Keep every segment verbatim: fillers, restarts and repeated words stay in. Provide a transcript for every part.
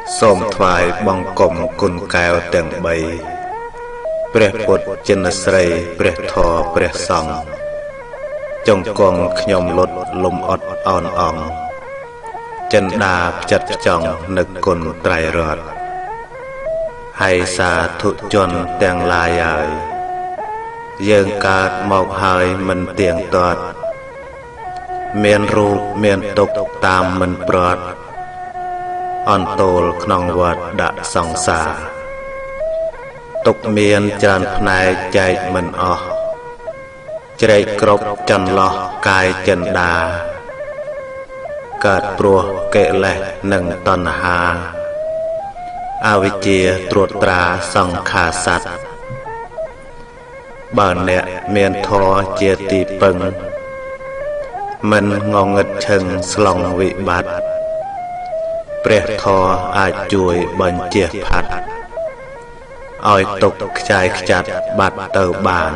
សូមថ្វាយបង្គំគុណកែវទាំងបីព្រះពុទ្ធចិនស្រីព្រះធម៌ព្រះសង្ឃចង្គង់ខ្ញុំលុតលំអត់អោនអងចិនដាផ្ចិតផ្ចង់នឹកគុណត្រៃរតន៍ហើយសាធុជនទាំងឡាយហើយយើងកើតមកហើយមិនទៀងទាត់មានរូបមានទុក្ខតាមមិនប្រត់អន្តោលក្នុងវត្តដាក់សង្សារទុក្ខមានច្រើនផ្នែកចែកមិនអស់ជ្រែកគ្រប់ចន្លោះកាយចិន្តាកើតព្រោះកិលេសនិងតណ្ហាអវិជ្ជាត្រួតត្រាសង្ខារសត្វបើអ្នកមានធម៌ជាទីពឹងមិនងងឹតឈឹងស្លងវិបត្តិព្រះធម៌អាចជួយបញ្ជះផាត់ឲ្យទុក្ខខ្ចាយខ្ចាត់បាត់ទៅបាន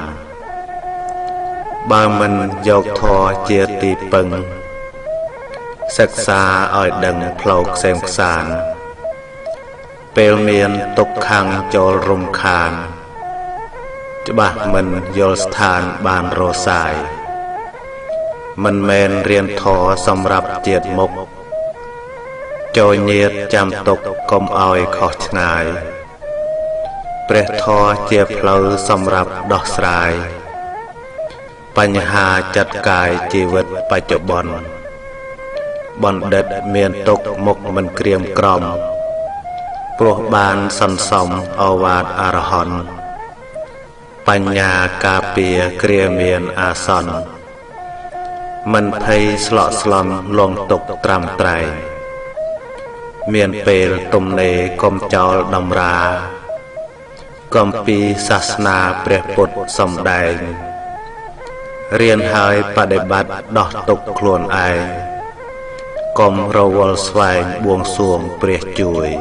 បើមិនយកធម៌ជាទីពឹងសិក្សាឲ្យដឹងផ្លូវផ្សេងផ្សានពេលមានទុក្ខខាងចូលរំខានច្បាស់មិនយល់ស្ថានបានរសាយមិនមែនរៀនធម៌សម្រាប់ជាតិមុខចូលញាតចាំទុកកុំឲ្យខុសឆ្ងាយព្រះធម៌ជាផ្លូវសម្រាប់ដោះស្រាយបញ្ហាចិត្តកាយជីវិតបច្ចុប្បន្នបណ្ឌិតមានទុកមុខមិនក្រៀមក្រំព្រោះបានសន្សំអវាទអរហន្តបញ្ញាការពារគ្រាមានអាសន្នមិនភ័យស្លក់ស្លន់លងទុកត្រាំត្រែងមានពេលទំនេរកុំចោលដំរាកំពីសាសនាព្រះពុទ្ធសំដែងរៀនហើយបដិបត្តិដោះទុកខ្លួនឯងកុំរវល់ស្វែងបួងសួងព្រះជួយ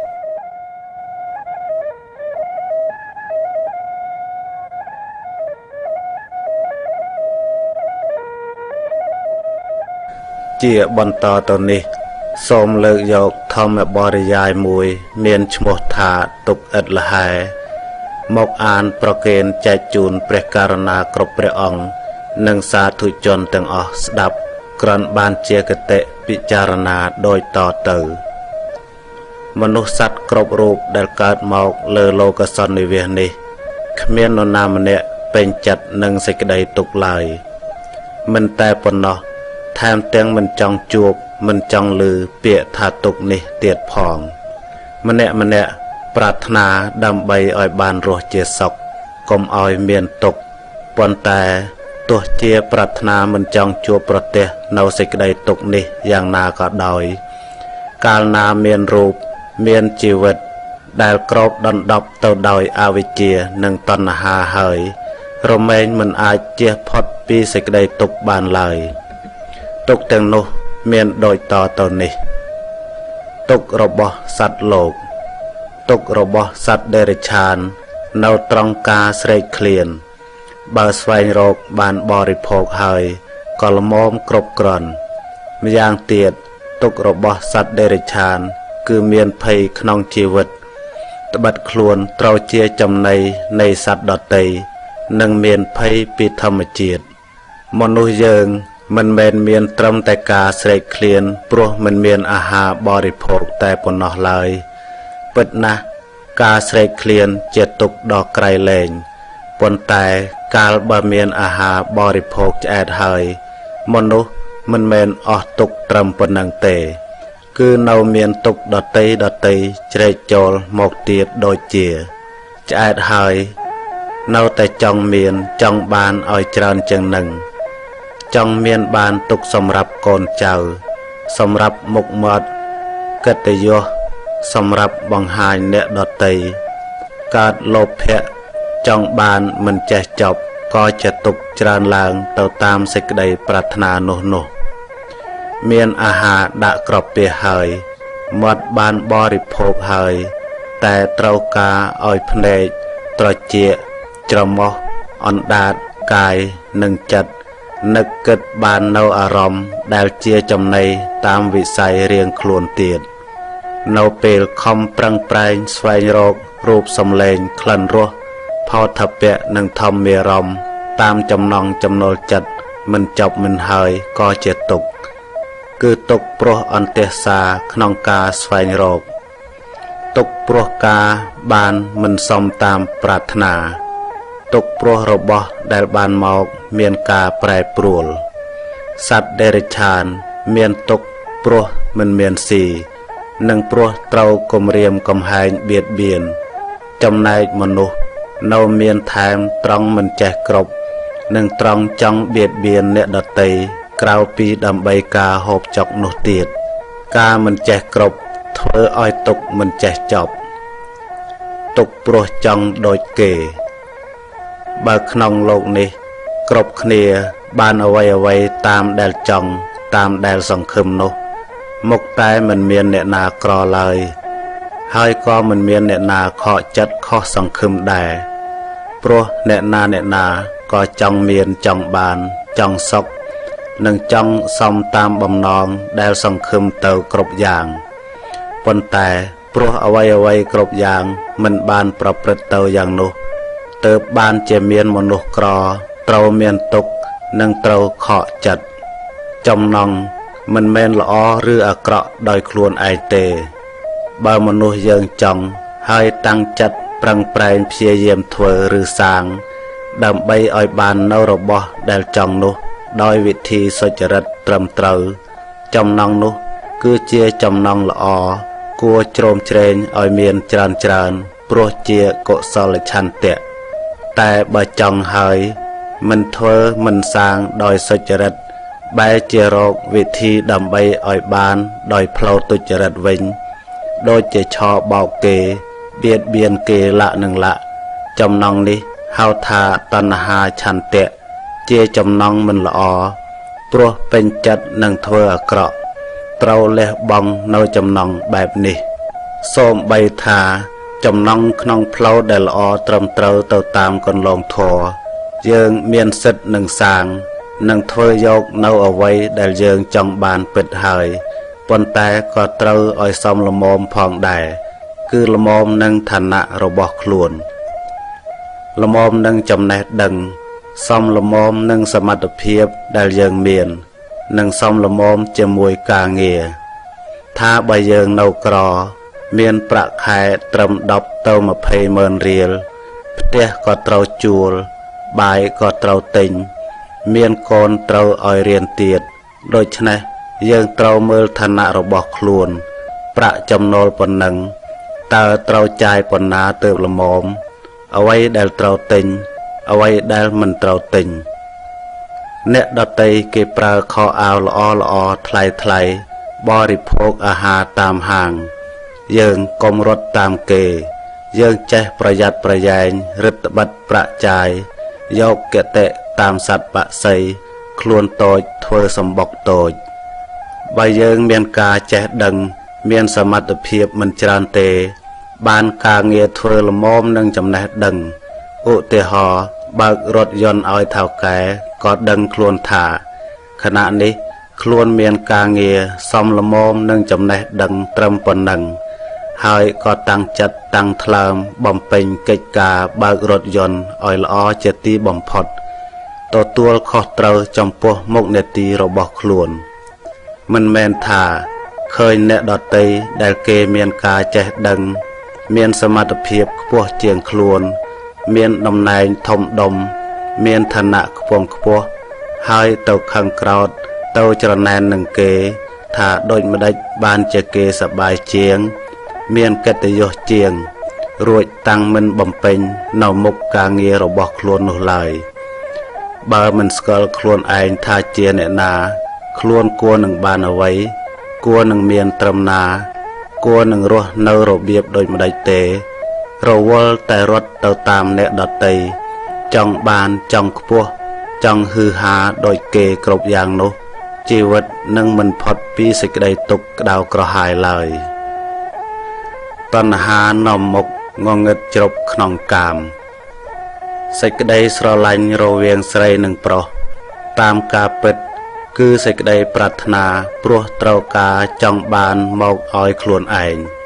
ជាបន្តទៅនេះសូមលើកយកធម្មបរិយាយមួយមានឈ្មោះថាទុក្ខឥតលហែមកអានប្រកេនចែកជូនព្រះករុណាគ្រប់ព្រះអង្គនិងសាធុជនទាំងអស់ស្ដាប់ក្រាន់បានជាគតិពិចារណាដោយតទៅមនុស្សសត្វគ្រប់រូបដែលកើតមកលើលោកសន្និវាសនេះគ្មាននរណាម្នាក់ពេញចិត្តនឹងសេចក្តីទុក្ខឡើយមិនតែប៉ុណ្ណោះថែមទាំងមិនចង់ជួបមិនចង់ឮពាក្យថាទុក្ខនេះទៀតផងម្នាក់ម្នាក់ប្រាថ្នាដើម្បីឲ្យបានរស់ជាសុខកុំឲ្យមានទុក្ខប៉ុន្តែទោះជាប្រាថ្នាមិនចង់ជួបប្រទះនៅសេចក្តីទុក្ខនេះយ៉ាងណាក៏ដោយកាលណាមានរូបមានជីវិតដែលគ្របដណ្ដប់ទៅដោយអវិជ្ជានិងតណ្ហាហើយរមែងមិនអាចជៀសផុតពីសេចក្តីទុក្ខបានឡើយទុក្ខទាំងនោះមានដូចតទៅនេះទុក្ខរបស់សត្វលោកទុក្ខរបស់សត្វដេរឆាននៅត្រង់ការស្រេកឃ្លានបើស្វែងរកបានបរិភោគហើយក៏ល្មមគ្រប់គ្រាន់ម្យ៉ាងទៀតទុក្ខរបស់សត្វដេរឆានគឺមានភ័យក្នុងជីវិតត្បិតខ្លួនត្រូវជាចំណីនៃសត្វដទៃនិងមានភ័យពីធម្មជាតិមនុស្សយើងមិនមែនមានត្រឹមតែការស្រេកឃ្លានព្រោះមិនមានអាហារបរិភោគតែប៉ុណ្ណោះឡើយពិតណាស់ការស្រេកឃ្លានជាទុក្ខដ៏ក្រៃលែងប៉ុន្តែកាលបើមានអាហារបរិភោគឆ្អែតហើយមនុស្សមិនមែនអស់ទុក្ខត្រឹមប៉ុណ្ណឹងទេគឺនៅមានទុក្ខដទៃដទៃជ្រែកចូលមកទៀតដូចជាឆ្អែតហើយនៅតែចង់មានចង់បានឲ្យច្រើនជាងនឹងចង់មានបានទុកសម្រាប់កូនចៅសម្រាប់មុខមាត់កិត្តិយសសម្រាប់បង្ហាញអ្នកដទៃកើតលោភៈចង់បានមិនចេះចប់ក៏ជាទុកច្រើនឡើងទៅតាមសេចក្តីប្រាថ្នានោះនោះមានអាហារដាក់ក្រពះហើយមាត់បានបរិភោគហើយតែត្រូវការឲ្យភ្នែកត្រចៀកច្រមុះអណ្ដាតកាយនិងចិត្តនឹកគិតបាននៅអារម្មណ៍ដែលជាចំណីតាមវិស័យរៀងខ្លួនទៀតនៅពេលខំប្រឹងប្រែងស្វែងរករូបសំឡេងក្លិនរសផោថពៈនិងធម្មអារម្មណ៍តាមចំណង់ចំណូលចិត្តមិនចប់មិនហើយក៏ជាទុក្ខគឺទុក្ខព្រោះអន្ទះសាក្នុងការស្វែងរកទុក្ខព្រោះការបានមិនសមតាមប្រាថ្នាទុក្ខព្រោះរបស់ដែលបានមកមានការប្រែប្រួលសត្វដេរិឆានមានទុក្ខព្រោះមិនមានស៊ីនិងព្រោះត្រូវគំរាមកំហែងបៀតបៀនចំណែកមនុស្សនៅមានថែមត្រង់មិនចេះគ្រប់និងត្រង់ចង់បៀតបៀនអ្នកដទៃក្រៅពីដើម្បីការហូបចុកនោះទៀតការមិនចេះគ្រប់ធ្វើឲ្យទុក្ខមិនចេះចប់ទុក្ខព្រោះចង់ដូចគេបើក្នុងលោកនេះគ្រប់គ្នាបានអ្វីអ្វីតាមដែលចង់តាមដែលសង្ឃឹមនោះមុខតែមិនមានអ្នកណាក្រឡើយហើយក៏មិនមានអ្នកណាខកចិត្តខុសសង្ឃឹមដែរព្រោះអ្នកណាអ្នកណាក៏ចង់មានចង់បានចង់សុខនិងចង់សមតាមបំណងដែលសង្ឃឹមទៅគ្រប់យ៉ាងប៉ុន្តែព្រោះអ្វីអ្វីគ្រប់យ៉ាងមិនបានប្រព្រឹត្តទៅយ៉ាងនោះទើបបានជាមានមនុស្សក្រត្រូវមានទុក្ខនិងត្រូវខកចិត្តចំណងមិនមែនល្អឬអាក្រក់ដោយខ្លួនឯងទេបើមនុស្សយើងចង់ហើយតាំងចិត្តប្រឹងប្រែងព្យាយាមធ្វើឬសាងដើម្បីឲ្យបាននៅរបស់ដែលចង់នោះដោយវិធីសុចរិតត្រឹមត្រូវចំណងនោះគឺជាចំណងល្អគួរជ្រោមជ្រែងឲ្យមានច្រើនច្រើនព្រោះជាកុសលឆន្ទៈតែបើចង់ហើយមិនធ្វើមិនសាងដោយសុចរិតបែរជារកវិធីដើម្បីឲ្យបានដោយផ្លូវទុច្ចរិតវិញដូចជាឆោបោកគេបៀតបៀនគេលៈនឹងលៈចំណងនេះហៅថាតណ្ហាឆន្ទៈជាចំណងមិនល្អព្រោះពេញចិត្តនឹងធ្វើអាក្រក់ត្រូវលះបង់នៅចំណងបែបនេះសូម្បីថាចំណងក្នុងផ្លូវដែលល្អត្រឹមត្រូវទៅតាមកន្លងធម៌យើងមានសិទ្ធិនឹងសាងនឹងធ្វើយកនៅអ្វីដែលយើងចង់បានពិតហើយប៉ុន្តែក៏ត្រូវឲ្យសមល្មមផងដែរគឺល្មមនឹងឋានៈរបស់ខ្លួនល្មមនឹងចំណេះដឹងសមល្មមនឹងសមត្ថភាពដែលយើងមាននិងសមល្មមជាមួយការងារថាបើយើងនៅក្រមានប្រាក់ខែត្រឹមដប់ទៅម្ភៃម៉ឺនរៀលផ្ទះក៏ត្រូវជួលបាយក៏ត្រូវទិញមានកូនត្រូវឲ្យរៀនទៀតដូច្នេះយើងត្រូវមើលឋានៈរបស់ខ្លួនប្រាក់ចំណូលប៉ុណ្ណឹងតើត្រូវចាយប៉ុណ្ណាទើបល្មមអ្វីដែលត្រូវទិញអ្វីដែលមិនត្រូវទិញអ្នកដតីគេប្រើខោអាវល្អល្អថ្លៃថ្លៃបរិភោគអាហារតាមហាងយើងកុំរត់តាមគេយើងចេះប្រយ័ត្នប្រយែងរឹតបន្តឹងប្រាក់ចាយយកគតិតាមសត្វបក្សីខ្លួនតូចធ្វើសម្បុកតូចបើយើងមានការចេះដឹងមានសមត្ថភាពមិនច្រើនទេបានការងារធ្វើល្មមនឹងចំណេះដឹងឧទាហរណ៍បើករថយន្តឲ្យថៅកែក៏ដឹងខ្លួនថាខណៈនេះខ្លួនមានការងារសមល្មមនឹងចំណេះដឹងត្រឹមប៉ុណ្ណឹងហើយក៏តាំងចិត្តតាំងថ្លើមបំពេញកិច្ចការបើករថយន្តឲ្យល្អជាទីបំផុតទទួលខុសត្រូវចំពោះមុខនេតិរបស់ខ្លួនមិនមែនថាឃើញអ្នកដទៃដែលគេមានការចេះដឹងមានសមត្ថភាពខ្ពស់ជាងខ្លួនមានតំណែងធំដុំមានឋានៈខ្ពង់ខ្ពស់ហើយទៅខឹងក្រោធទៅច្រណែននឹងគេថាដូចម្ដេចបានជាគេសប្បាយជាងមានកិត្តិយសជាងរួចតាំងមិនបំពេញនៅមុខការងាររបស់ខ្លួននោះឡើយបើមិនស្គាល់ខ្លួនឯងថាជាអ្នកណាខ្លួនគួរនឹងបានអ្វីគួរនឹងមានត្រឹមណាគួរនឹងរស់នៅរបៀបដូចម្ដេចទេរវល់តែរត់ទៅតាមអ្នកដតីចង់បានចង់ខ្ពស់ចង់ហឺហាដូចគេគ្រប់យ៉ាងនោះជីវិតនឹងមិនផុតពីសេចក្តីទុក្ខក្តៅក្រហាយឡើយតណ្ហានាំមុខងងឹតជ្រប់ក្នុងកាមសេចក្តីស្រឡាញ់រវាងស្រីនិងប្រុសតាមការពិតគឺសេចក្តីប្រាថ្នាព្រោះត្រូវការចង់បានមកឲ្យខ្លួនឯង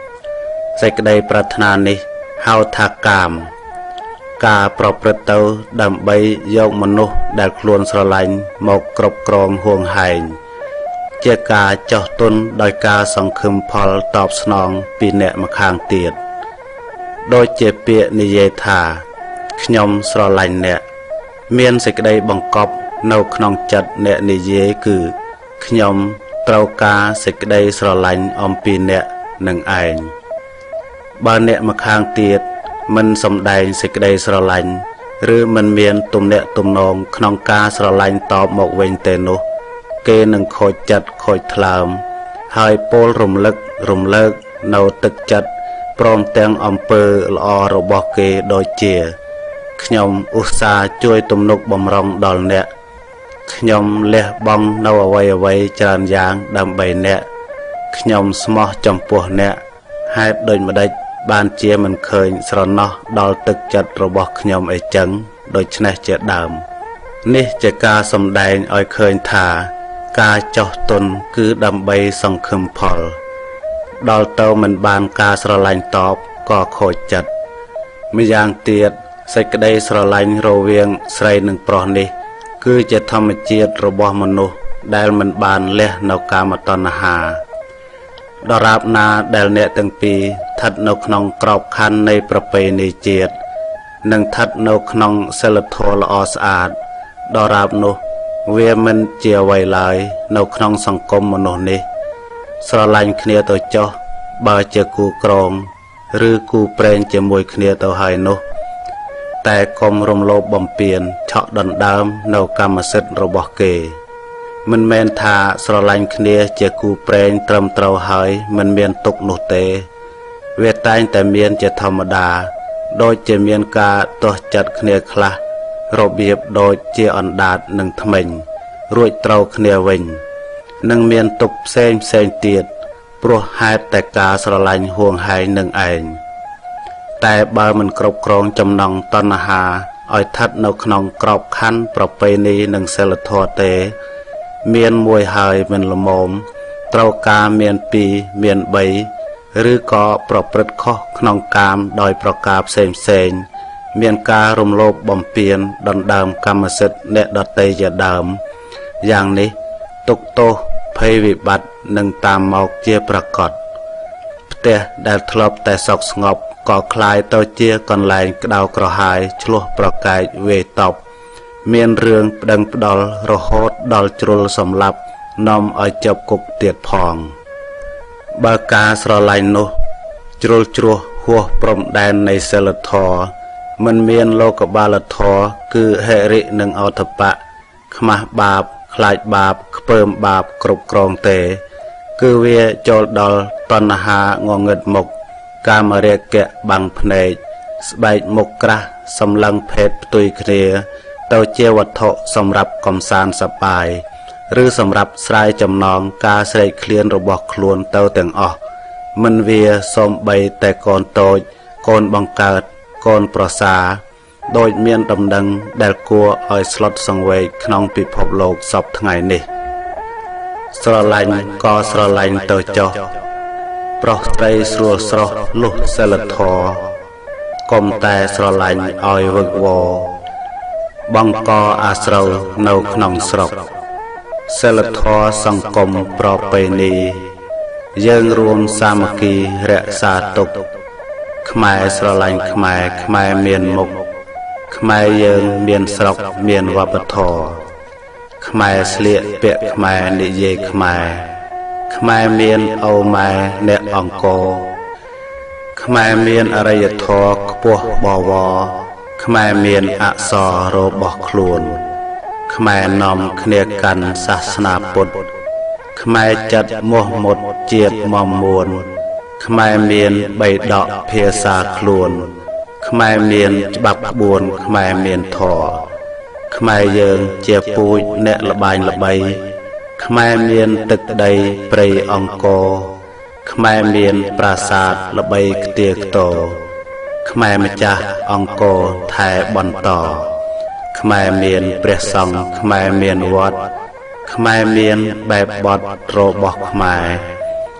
សេចក្តីប្រាថ្នានេះហៅថាកាមការប្រព្រឹត្តទៅដើម្បីយកមនុស្សដែលខ្លួនស្រឡាញ់មកគ្រប់គ្រងហួងហែងជាការចោះទុនដោយការសង្ឃឹមផលតបស្នងពីអ្នកម្ខាងទៀតដូចជាពាក្យនិយាយថាខ្ញុំស្រឡាញ់អ្នកមានសេចក្តីបង្កប់នៅក្នុងចិត្តអ្នកនិយាយគឺខ្ញុំត្រូវការសេចក្តីស្រឡាញ់អំពីអ្នកនឹងឯងបើអ្នកម្ខាងទៀតមិនសំដែងសេចក្តីស្រឡាញ់ឬមិនមានទំនាក់ទំនងក្នុងការស្រឡាញ់តបមកវិញទេនោះគេនឹងខូចចិត្តខូចថ្លើមហើយពោលរំលឹករំលើកនៅទឹកចិត្តព្រមទាំងអំពើល្អរបស់គេដូចជាខ្ញុំឧស្សាហ៍ជួយទំនុកបំរុងដល់អ្នកខ្ញុំលះបង់នៅអ្វីអ្វីច្រើនយ៉ាងដើម្បីអ្នកខ្ញុំស្មោះចំពោះអ្នកហេតុដូចម្ដេចបានជាមិនឃើញស្រណោះដល់ទឹកចិត្តរបស់ខ្ញុំអីចឹងដូច្នេះជាដើមនេះជាការសម្ដែងឲ្យឃើញថាការចោះទុនគឺដើម្បីសង្ឃឹមផលដល់ទៅមិនបានការស្រឡាញ់តបក៏ខូចចិត្តម្យ៉ាងទៀតសេចក្តីស្រឡាញ់រវាងស្រីនិងប្រុសនេះគឺជាធម្មជាតិរបស់មនុស្សដែលមិនបានលះនៅកាមតណ្ហាដរាបណាដែលអ្នកទាំងពីរស្ថិតនៅក្នុងក្របខ័ណ្ឌនៃប្រពៃណីជាតិនិងស្ថិតនៅក្នុងសិលធម៌ល្អស្អាតដរាបនោះវាមិនជាអ្វីឡើយនៅក្នុងសង្គមមនុស្សនេះស្រឡាញ់គ្នាទៅចុះបើជាគូក្រងឬគូព្រេងជាមួយគ្នាទៅហើយនោះតែកុំរំលោភបំពានឆក់ដណ្ដើមនៅកម្មសិទ្ធិរបស់គេមិនមែនថាស្រឡាញ់គ្នាជាគូព្រេងត្រឹមត្រូវហើយមិនមានទុកនោះទេវាតែងតែមានជាធម្មតាដូចជាមានការទាស់ចិត្តគ្នាខ្លះរបៀបដូចជាអណ្ដាតនិងធ្មេញរួចត្រូវគ្នាវិញនិងមានទុកផ្សេងផ្សេងទៀតព្រោះហេតុតែការស្រឡាញ់ហួងហែងនឹងឯងតែបើមិនគ្រប់គ្រងចំណង់តណ្ហាឲ្យស្ថិតនៅក្នុងក្របខ័ណ្ឌប្រពៃណីនិងសិលធម៌ទេមានមួយហើយមិនល្មមត្រូវការមានពីរមានបីឬក៏ប្រព្រឹត្តខុសក្នុងកាមដោយប្រការផ្សេងផ្សេងមានការរំលោភបំពានដណ្ដើមកម្មសិទ្ធិអ្នកដទៃជាដើមយ៉ាងនេះទុក្ខទោសភ័យវិបត្តិនឹងតាមមកជាប្រកបផ្ទះដែលធ្លាប់តែសុខស្ងប់ក៏คล้ายទៅជាកន្លែងក្តៅក្រហាយឆ្លោះប្រកែកវេតប់មានរឿងប្តឹងផ្ដល់រហូតដល់ជ្រុលសម្លាប់នាំឲ្យជាប់គុកទៀតផងបើការស្រឡាញ់នោះជ្រុលជ្រោះហួសព្រំដែននៃសិលធម៌មិនមានលោកបាលធម៌គឺហិរិនិងអធិបៈខ្មាស់បាបខ្លាចបាបខ្ពើមបាបគ្រប់គ្រងទេគឺវាចូលដល់តណ្ហាងងឹតមុខកាមរាគៈបាំងភ្នែកស្បែកមុខក្រាស់សម្លឹងភេទផ្ទុយគ្នាទៅជាវត្ថុសម្រាប់កំសាន្តសប្បាយឬសម្រាប់ស្រាយចំណងការស្រេកឃ្លានរបស់ខ្លួនទៅទាំងអស់មិនវាសំបីតែកូនតូចកូនបង្កើតកូនប្រសាដោយមានដំណឹងដែលគួរឲ្យស្លុតសង្វេគក្នុងពិភពលោកសពថ្ងៃនេះស្រឡាញ់ក៏ស្រឡាញ់ទៅចុះប្រុសស្រីស្រួលស្រស់លុះសិលធម៌កុំតែស្រឡាញ់ឲ្យវឹកវរបង្កអាស្រូវនៅក្នុងស្រុកសិលធម៌សង្គមប្រពៃណីយើងរួមសាមគ្គីរក្សាទុកខ្មែរស្រឡាញ់ខ្មែរខ្មែរមានមុខខ្មែរយើងមានស្រុកមានវប្បធម៌ខ្មែរស្លៀកពាក់ខ្មែរនិយាយខ្មែរខ្មែរមានអូម៉ែអ្នកអង្គរខ្មែរមានអរិយធម៌ខ្ពស់បវរខ្មែរមានអក្សររបស់ខ្លួនខ្មែរនាំគ្នាកាន់សាសនាពុទ្ធខ្មែរចិត្តមោះមុតជាតិមមមួនខ្មែរមានបីដកភាសាខ្លួនខ្មែរមានច្បាប់ក្បួនខ្មែរមានធម៌ខ្មែរយើងជាពូជអ្នកល្បាញល្បីខ្មែរមានទឹកដីព្រៃអង្គរខ្មែរមានប្រាសាទល្បីខ្ទាខ្ទរខ្មែរម្ចាស់អង្គរថែបន្តខ្មែរមានព្រះសង្ឃខ្មែរមានវត្តខ្មែរមានបែបបទរបស់ខ្មែរ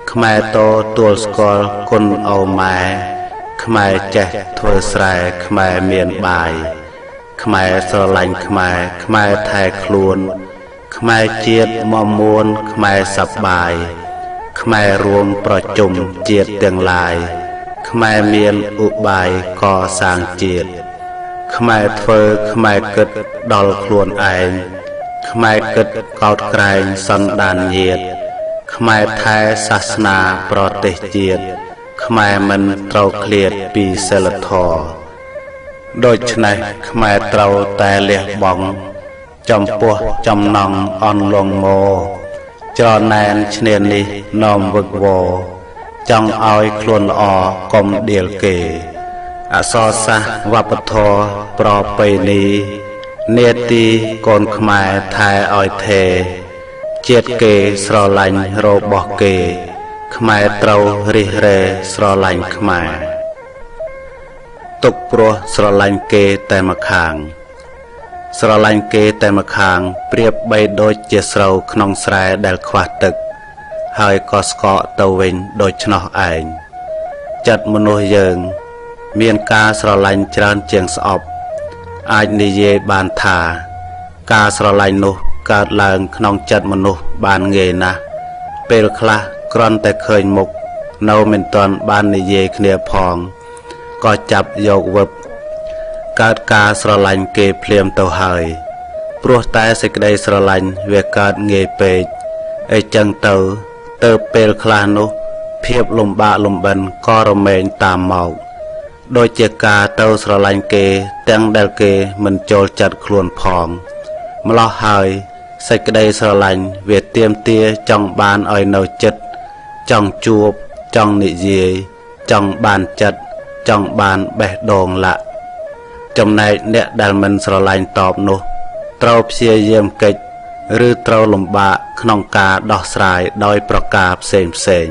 ខ្មែរតទួលស្គាល់គុណអូម៉ែខ្មែរចេះធ្វើស្រែខ្មែរមានបាយខ្មែរស្រឡាញ់ខ្មែរខ្មែរថែខ្លួនខ្មែរជាតិមមួនខ្មែរសប្បាយខ្មែររួមប្រជុំជាតិទាំងឡាយខ្មែរមានឧបាយកសាងជាតិខ្មែរធ្វើខ្មែរគិតដល់ខ្លួនឯងខ្មែរគិតកោតក្រែងសន្តានញាតិខ្មែរថែសាសនាប្រទេសជាតិខ្មែរមិនត្រូវឃ្លាតពីសិលធម៌ដូច្នេះខ្មែរត្រូវតែលះបង់ចំពោះចំណងអន់លងមកច្រណែនឈ្នានេះនាំវឹកវរចង់ឲ្យខ្លួនល្អកុំដៀលគេអក្សរសាស្ត្រវប្បធម៌ប្រពៃណីនេតិកូនខ្មែរថែឲ្យថេជាតិគេស្រឡាញ់របស់គេខ្មែរត្រូវរិះរេស្រឡាញ់ខ្មែរទុកព្រោះស្រឡាញ់គេតែម្ខាងស្រឡាញ់គេតែម្ខាងប្រៀបបីដូចជាស្រូវក្នុងស្រែដែលខ្វះទឹកហើយក៏ស្កកទៅវិញដូច្នោះឯងចិត្តមនុស្សយើងមានការស្រឡាញ់ច្រើនជាងស្អប់អាចនិយាយបានថាការស្រឡាញ់នោះកើតឡើងក្នុងចិត្តមនុស្សបានងាយណាស់ពេលខ្លះគ្រាន់តែឃើញមុខនៅមិនទាន់បាននិយាយគ្នាផងក៏ចាប់យកវឹបកើតការស្រឡាញ់គេភ្លាមទៅហើយព្រោះតែសេចក្តីស្រឡាញ់វាកើតងាយពេកអីចឹងទៅទៅពេលខ្លះនោះភាពលំបាកលំបិនក៏រមែងតាមមកដូចជាការទៅស្រឡាញ់គេទាំងដែលគេមិនចូលចិត្តខ្លួនផងម្លោះហើយសេចក្តីស្រឡាញ់វាទាមទារចង់បានឲ្យនៅចិត្តចង់ជួបចង់និយាយចង់បានចិត្តចង់បានបេះដូងលាក់ចំណែកអ្នកដែលមិនស្រឡាញ់តបនោះត្រូវព្យាយាមកិច្ចឬត្រូវលំបាកក្នុងការដោះស្រាយដោយប្រការផ្សេងផ្សេង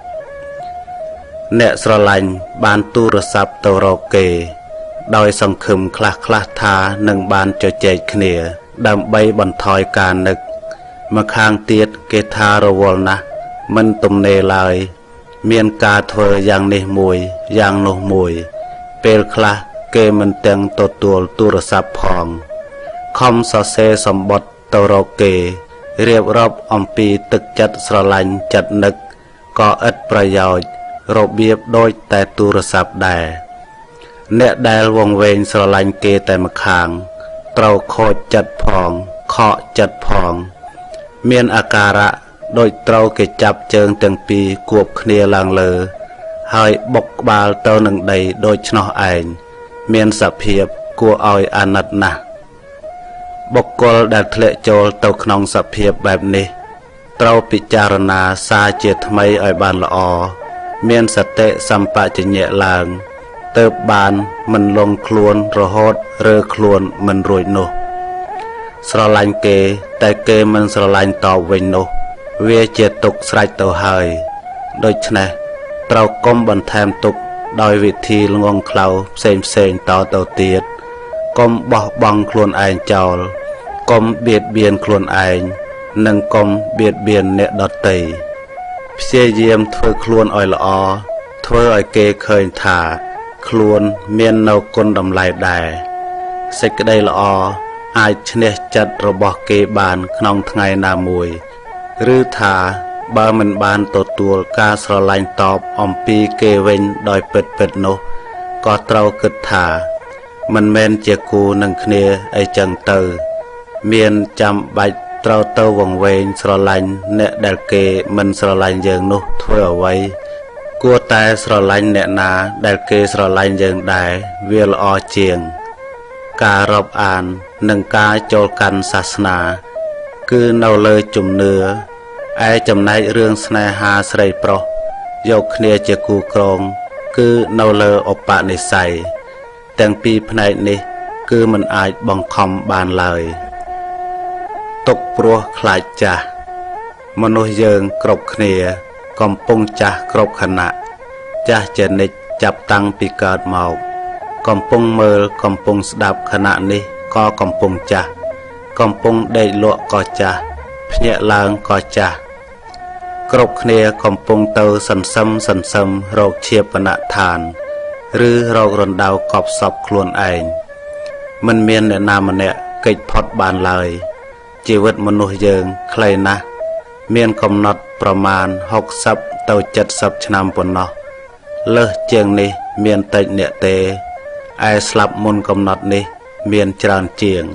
អ្នកស្រឡាញ់បានទូរស័ព្ទទៅរកគេដោយសង្ឃឹមខ្លះខ្លះថានឹងបានជជែកគ្នាដើម្បីបន្ថយការនឹកមកខាងទៀតគេថារវល់ណាស់មិនទំនេរឡើយមានការធ្វើយ៉ាងនេះមួយយ៉ាងនោះមួយពេលខ្លះគេមិនទាំងទទួលទូរស័ព្ទផងខំសរសេរសម្បត្តិទៅរកគេរៀបរាប់អំពីទឹកចិត្តស្រឡាញ់ចិត្តនឹកក៏ឥតប្រយោជន៍របៀបដូចតែទូរស័ព្ទដែរអ្នកដែលវង្វេងស្រឡាញ់គេតែម្ខាងត្រូវខូចចិត្តផងខកចិត្តផងមានអាការៈដូចត្រូវគេចាប់ជើងទាំងពីរគួបគ្នាឡើងលើហើយបុកក្បាលទៅនឹងដីដូច្នោះឯងមានសភាពគួរឲ្យអាណិតណាស់បុគ្គលដែលធ្លាក់ចូលទៅក្នុងសភាពបែបនេះត្រូវពិចារណាសារជាថ្មីឲ្យបានល្អមានសតិសម្បជញ្ញៈឡើងទើបបានមិនលងខ្លួនរហូតរើខ្លួនមិនរួចនោះស្រឡាញ់គេតែគេមិនស្រឡាញ់តបវិញនោះវាជាទុក្ខស្រេចទៅហើយដូច្នេះត្រូវកុំបន្ថែមទុក្ខដោយវិធីល្ងងខ្លៅផ្សេងផ្សេងតទៅទៀតកុំបោះបង់ខ្លួនឯងចោលកុំបៀតបៀនខ្លួនឯងនិងកុំបៀតបៀនអ្នកដទៃព្យាយាមធ្វើខ្លួនឲ្យល្អធ្វើឲ្យគេឃើញថាខ្លួនមាននៅគុណតម្លៃដែរសេចក្តីល្អអាចឈ្នះចិត្តរបស់គេបានក្នុងថ្ងៃណាមួយឬថាបើមិនបានទទួលការស្រឡាញ់តបអំពីគេវិញដោយពិតពិតនោះក៏ត្រូវគិតថាមិនមែនជាគូនឹងគ្នាអីចឹងទៅមានចាំបាច់ត្រូវទៅវង្វេងស្រឡាញ់អ្នកដែលគេមិនស្រឡាញ់យើងនោះធ្វើអ្វីគួរតែស្រឡាញ់អ្នកណាដែលគេស្រឡាញ់យើងដែរវាល្អជាងការរាប់អាននិងការចូលកាន់សាសនាគឺនៅលើជំនឿឯចំណែករឿងស្នេហាស្រីប្រុសយកគ្នាជាគូក្រងគឺនៅលើឧបនិស្ស័យទាំងពីរផ្នែកនេះគឺមិនអាចបង្ខំបានឡើយទុកព្រោះខ្លាចចាស់មនុស្សយើងគ្រប់គ្នាកំពុងចាស់គ្រប់ខណៈចាស់ជានិច្ចចាប់តាំងពីកើតមកកំពុងមើលកំពុងស្ដាប់ខណៈនេះក៏កំពុងចាស់កំពុងដេកលក់ក៏ចាស់ភ្ញាក់ឡើងក៏ចាស់គ្រប់គ្នាកំពុងទៅសន្សឹមសន្សឹមរកជាបណឋានឬរករណ្ដៅកប់សពខ្លួនឯងមិនមានអ្នកណាម្នាក់គេចផុតបានឡើយជីវិតមនុស្សយើងខ្លីណាស់មានកំណត់ប្រមាណหกสิบទៅเจ็ดสิบឆ្នាំប៉ុណ្ណោះលើសជាងនេះមានតិចអ្នកទេឯស្លាប់មុនកំណត់នេះមានច្រើនជាង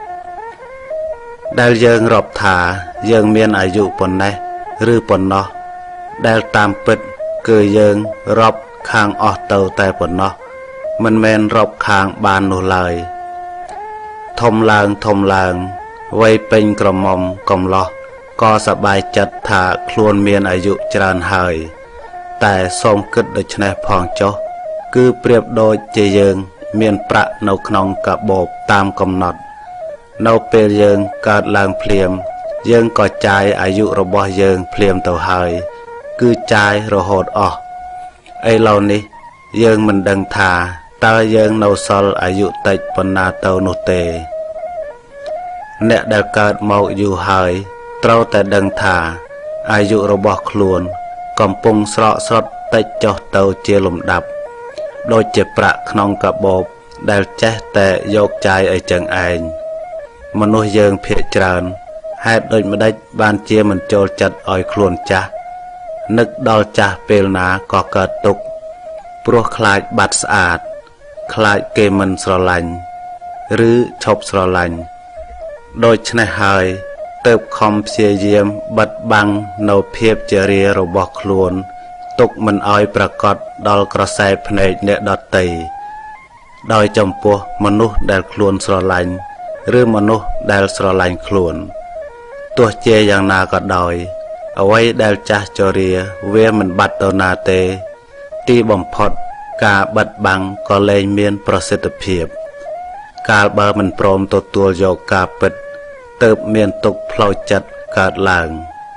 ដែលយើងរាប់ថាយើងមានអាយុប៉ុណ្ណេះឬប៉ុណ្ណោះដែលតាមពិតគឺយើងរាប់ខាងអស់ទៅតែប៉ុណ្ណោះមិនមែនរាប់ខាងបាននោះឡើយធំឡើងធំឡើងវ័យពេញក្រមុំកំឡោះក៏សប្បាយចិត្តថាខ្លួនមានអាយុច្រើនហើយតែសូមគិតដូច្នេះផងចុះគឺប្រៀបដូចជាយើងមានប្រាក់នៅក្នុងកាបូបតាមកំណត់នៅពេលយើងកើតឡើងភ្លាមយើងក៏ចាយអាយុរបស់យើងភ្លាមទៅហើយគឺចាយរហូតអស់ឥឡូវនេះយើងមិនដឹងថាតើយើងនៅសល់អាយុតិចប៉ុណ្ណាទៅនោះទេអ្នកដែលកើតមកយូរហើយត្រូវតែដឹងថាអាយុរបស់ខ្លួនកំពុងស្រកស្រត់តិចចុះទៅជាលំដាប់ដូចជាប្រាក់ក្នុងកាបូបដែលចេះតែយកចាយឲ្យចឹងឯងមនុស្សយើងភាគច្រើនហេតុដូចម្ដេចបានជាមិនចូលចិត្តឲ្យខ្លួនចាស់នឹកដល់ចាស់ពេលណាក៏កើតទុក្ខព្រោះខ្លាចបាត់ស្អាតខ្លាចគេមិនស្រឡាញ់ឬឈប់ស្រឡាញ់ដូច្នេះហើយទើបខំព្យាយាមបិទបាំងនៅភាពជារារបស់ខ្លួនទុកមិនឲ្យប្រកបដល់ក្រសែភ្នែកអ្នកដទៃដោយចំពោះមនុស្សដែលខ្លួនស្រឡាញ់ឬមនុស្សដែលស្រឡាញ់ខ្លួនទោះជាយ៉ាងណាក៏ដោយអ្វីដែលចាស់ជរាវាមិនបាត់ទៅណាទេទីបំផុតការបិទបាំងក៏លែងមានប្រសិទ្ធភាពកាលបើមិនព្រមទទួលយកការពិតទើបមានទុក្ខផ្លូវចិត្តកើតឡើង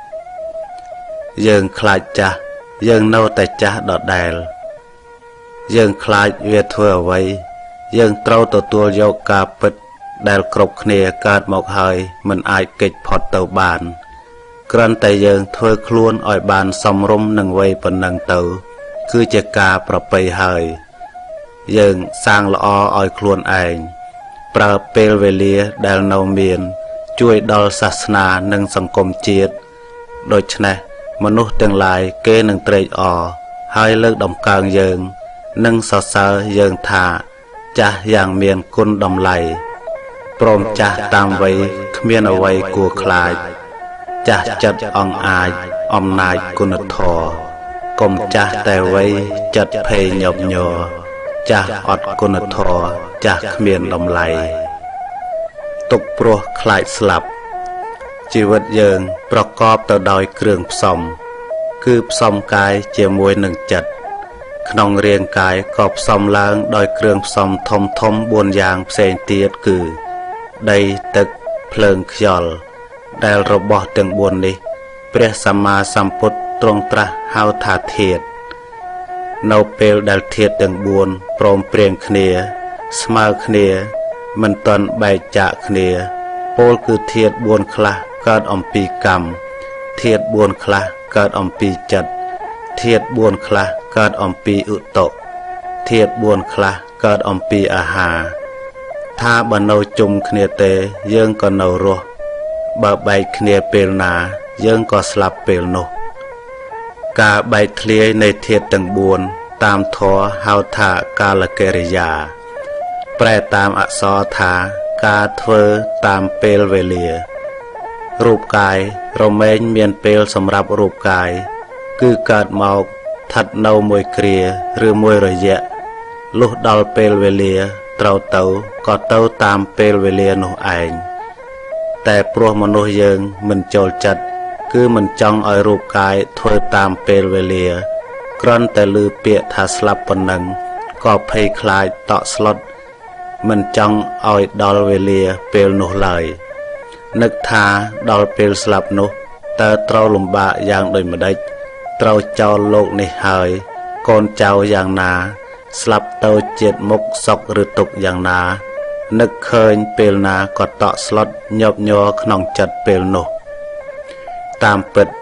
យើងខ្លាចចាស់យើងនៅតែចាស់ដដែលយើងខ្លាចវាធ្វើអ្វីយើងត្រូវទទួលយកការពិតដែលគ្រប់គ្នាកើតមកហើយមិនអាចគេចផុតទៅបានគ្រាន់តែយើងធ្វើខ្លួនឲ្យបានសមរម្យនឹងវ័យប៉ុណ្ណឹងទៅគឺជាការប្រពៃហើយយើងសាងល្អឲ្យខ្លួនឯងប្រើពេលវេលាដែលនៅមានជួយដល់សាសនានិងសង្គមជាតិដូច្នេះមនុស្សទាំងឡាយគេនឹងត្រេកអរហើយលើកដំកើងយើងនិងសរសើរយើងថាចាស់យ៉ាងមានគុណតម្លៃព្រមចាស់តាមវ័យគ្មានអ្វីគួរខ្លាចចាស់ចិត្តអង្អាចអំណាចគុណធម៌កុំចាស់តែវ័យចិត្តភ័យញាប់ញ័រចាស់អត់គុណធម៌ចាស់គ្មានតម្លៃទុកព្រោះខ្លាចស្លាប់ជីវិតយើងប្រកបទៅដោយគ្រឿងផ្សំគឺផ្សំកាយជាមួយនឹងចិត្តក្នុងរាងកាយក៏ផ្សំឡើងដោយគ្រឿងផ្សំធំធំបួនយ៉ាងផ្សេងទៀតគឺដីទឹកភ្លើងខ្យល់ដែលរបស់ទាំងបួននេះព្រះសម្មាសម្ពុទ្ធទ្រង់ត្រាស់ហៅថាធាតុនៅពេលដែលធាតុទាំងបួនព្រមព្រៀងគ្នាស្មើគ្នាមិនទាន់បែកចាកគ្នាពោលគឺធាតុបួនខ្លះកើតអំពីកម្មធាតុបួនខ្លះកើតអំពីចិត្តធាតុបួនខ្លះកើតអំពីឧតុធាតុបួនខ្លះកើតអំពីអាហារថាបើនៅជុំគ្នាទេយើងក៏នៅរស់បើបែកគ្នាពេលណាយើងក៏ស្លាប់ពេលនោះការបែកធ្លាយនៃធាតុទាំងបួនតាមធម៌ហៅថាកាលកិរិយាប្រែតាមអក្សរថាការធ្វើតាមពេលវេលារូបកាយរមែងមានពេលសម្រាប់រូបកាយគឺកើតមកស្ថិតនៅមួយគ្រាឬមួយរយៈលុះដល់ពេលវេលាត្រូវទៅក៏ទៅតាមពេលវេលានោះឯងតែព្រោះមនុស្សយើងមិនចូលចិត្តគឺមិនចង់ឲ្យរូបកាយធ្វើតាមពេលវេលាគ្រាន់តែឮពាក្យថាស្លាប់ប៉ុណ្ណឹងក៏ភ័យខ្លាចតក់ស្លុតមិនចង់ឲ្យដល់វេលាពេលនោះឡើយនឹកថាដល់ពេលស្លាប់នោះតើត្រូវលំបាកយ៉ាងដូចម្ដេចត្រូវចោលលោកនេះហើយកូនចៅយ៉ាងណាស្លាប់ទៅជាតិមុខសុខឬទុក្ខយ៉ាងណានឹកឃើញពេលណាក៏តក់ស្លុតញាប់ញ័រក្នុងចិត្តពេលនោះតាមពិត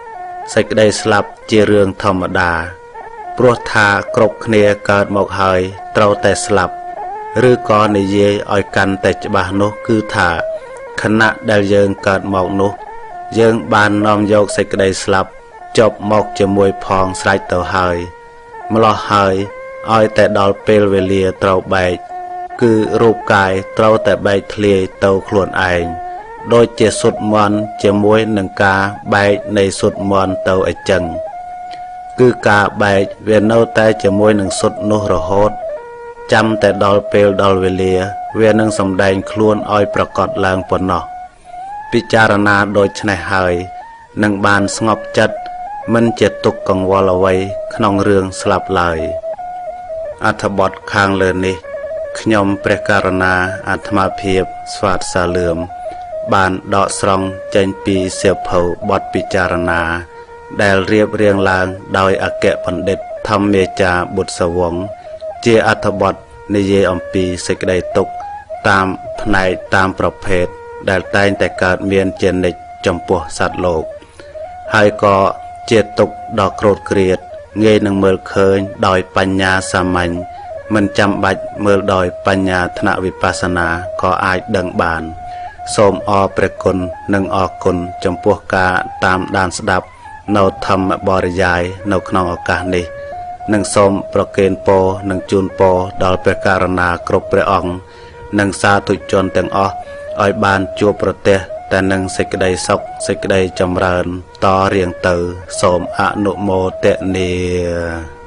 សេចក្តីស្លាប់ជារឿងធម្មតាព្រោះថាគ្រប់គ្នាកើតមកហើយត្រូវតែស្លាប់ឬក៏និយាយឲ្យកាន់តែច្បាស់នោះគឺថាខណៈដែលយើងកើតមកនោះយើងបាននាំយកសេចក្តីស្លាប់ចប់មកជាមួយផងស្រេចទៅហើយម្លោះហើយឲ្យតែដល់ពេលវេលាត្រូវបែកគឺរូបកាយត្រូវតែបែកធ្លាយទៅខ្លួនឯងដូចជាសុទ្ធមន់ជាមួយនឹងការបែកនៃសុទ្ធមន់ទៅអញ្ចឹងគឺការបែកវានៅតែជាមួយនឹងសុទ្ធនោះរហូតចាំតែដល់ពេលដល់វេលាវានឹងសម្ដែងខ្លួនឲ្យប្រកបឡើងប៉ុណ្ណោះពិចារណាដូចនេះហើយនឹងបានស្ងប់ចិត្តមិនជាទុក្ខកង្វល់អ្វីក្នុងរឿងស្លាប់ឡើយអត្ថបទខាងលើនេះខ្ញុំព្រះករុណាអាត្មាភាពស្វាតសាលឿមបានដកស្រង់ចេញពីសៀវភៅបទពិចារណាដែលរៀបរៀងឡើងដោយអគ្គបណ្ឌិតធម្មាចារ្យបុត្រសវង្សជាអត្ថបទនិយាយអំពីសេចក្តីទុក្ខតាមផ្នែកតាមប្រភេទដែលតែងតែកើតមានជានិច្ចចំពោះសត្វលោកហើយក៏ជាទុក្ខដ៏ក្រោធក្រៀតងាយនឹងមើលឃើញដោយបញ្ញាសាមញ្ញមិនចាំបាច់មើលដោយបញ្ញាថ្នាក់វិបស្សនាក៏អាចដឹងបានសូមអរព្រះគុណនិងអរគុណចំពោះការតាមដានស្ដាប់នៅធម្មបរិយាយនៅក្នុងឱកាសនេះនិងសូមប្រគេនពរនិងជូនពរដល់ព្រះករុណាគ្រប់ព្រះអង្គនិងសាធុជនទាំងអស់ឲ្យបានជួបប្រទះតែនឹងសេចក្តីសុខសេចក្តីចម្រើនតរៀងទៅសូមអនុមោទនា